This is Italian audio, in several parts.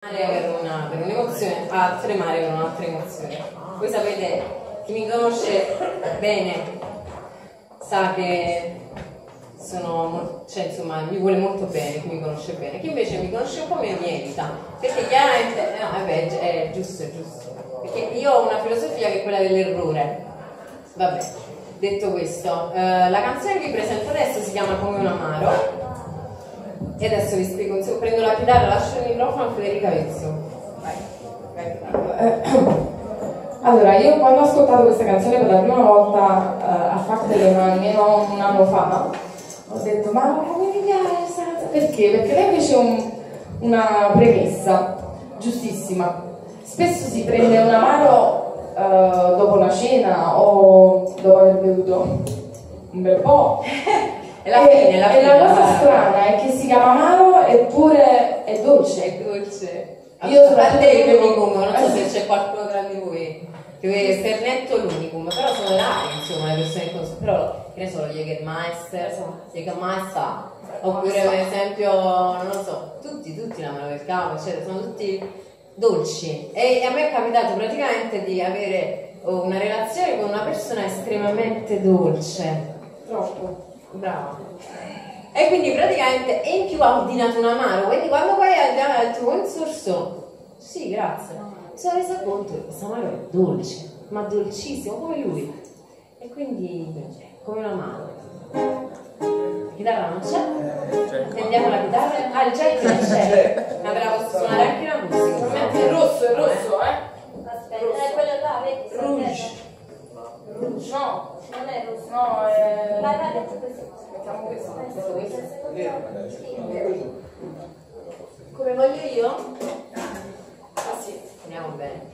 Per un'emozione a tremare per un'altra emozione. Voi sapete, chi mi conosce bene sa che sono, cioè insomma, mi vuole molto bene, chi mi conosce bene. Chi invece mi conosce un po' mi evita, perché chiaramente, no, vabbè, è giusto, perché io ho una filosofia che è quella dell'errore. Vabbè, detto questo, la canzone che vi presento adesso si chiama Come un amaro. E adesso vi spiego, prendo la chitarra, lascio il microfono a Federica Vezzo. Allora, io quando ho ascoltato questa canzone per la prima volta a Factory almeno un anno fa, ho detto, ma come mi piace? Perché? Perché lei fece una premessa giustissima. Spesso si prende un amaro dopo la cena o dopo aver bevuto un bel po'. E la cosa strana è che si chiama amaro eppure è dolce. È dolce. Io soprattutto l'unicum, non so se c'è qualcuno tra di voi che per netto l'unicum, però sono rari insomma le persone che conoscono, però che ne so, Jägermeister, oppure per esempio, non lo so, tutti l'amaro del cavo, eccetera, sono tutti dolci. E a me è capitato praticamente di avere una relazione con una persona estremamente dolce. Troppo. Brava. E quindi praticamente, e in più ha ordinato un amaro, quindi quando poi abbiamo detto un sorso, sì grazie, mi sono resa conto che questo amaro è dolce, ma dolcissimo come lui, e quindi come un amaro. La chitarra non c'è? Prendiamo la chitarra, il jack non c'è, ma ve la posso suonare anche la musica. È rosso, Aspetta, è quello là, vedi? Rouge. No, non è rosso. no, è... Vai, detto così. Mettiamo questo. Come voglio io? Ah sì. Andiamo bene.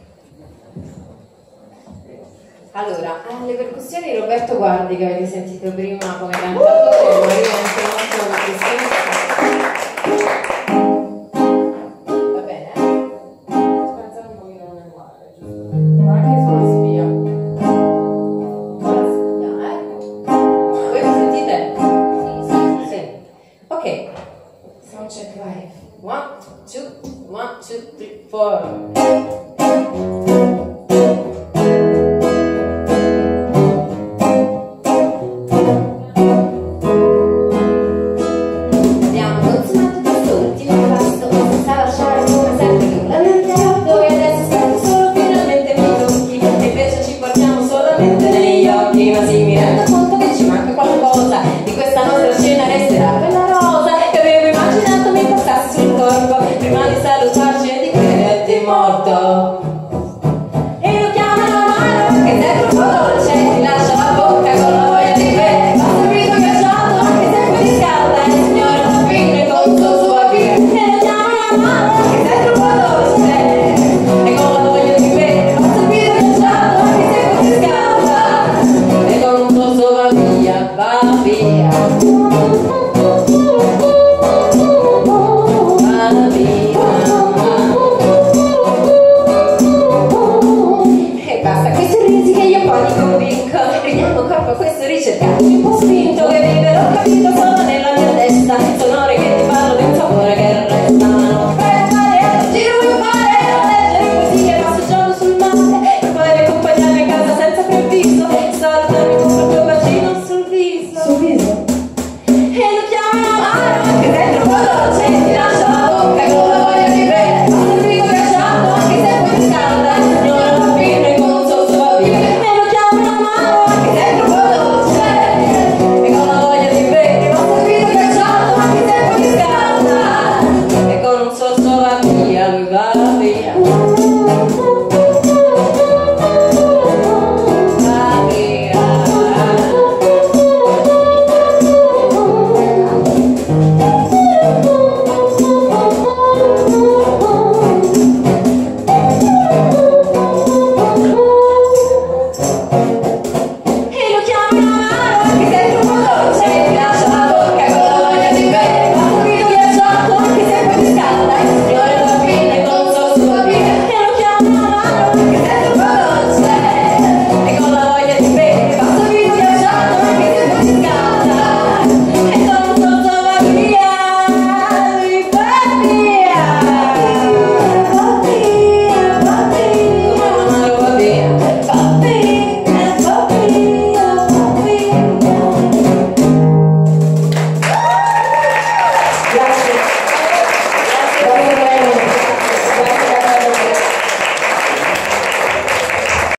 Allora, le percussioni di Roberto Guardi che avete sentito prima come cantatore, ma io anche molto percussione. Va bene? Pensare un pochino non è male, giusto? Ma anche solo spia. Ora spieghiamo, Voi mi sentite? Sì. Ok. Soundcheck live. 1, 2, 3, 4. Va via.